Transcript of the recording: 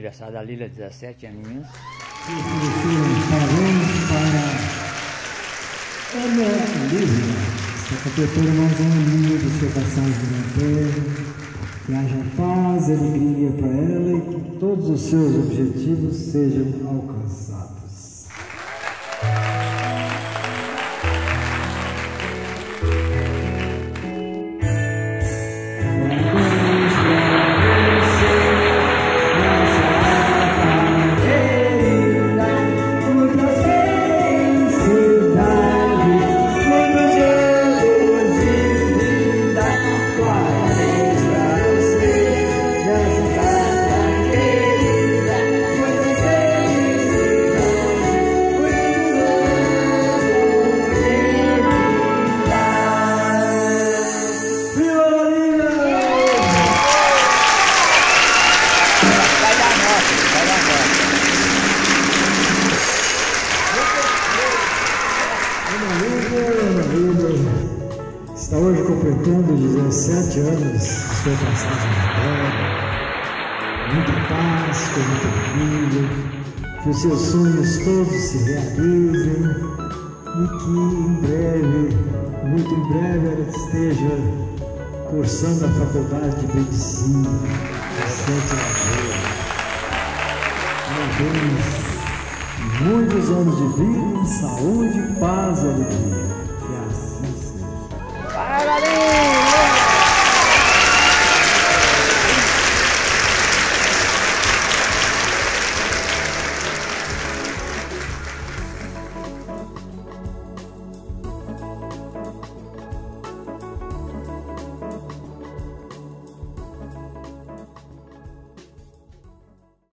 aniversário da Lília, 17 aninhos. Parabéns para Ana Lília, está completando mais um aninho de sua passagem na Terra. Que haja paz e alegria para ela e que todos os seus objetivos sejam alcançados. Está hoje completando 17 anos de sua passagem na Terra. Muita paz, com muita alegria, que os seus sonhos todos se realizem e que em breve, muito em breve, ela esteja cursando a faculdade de medicina de Santa Lagoa. Parabéns, muitos anos de vida, saúde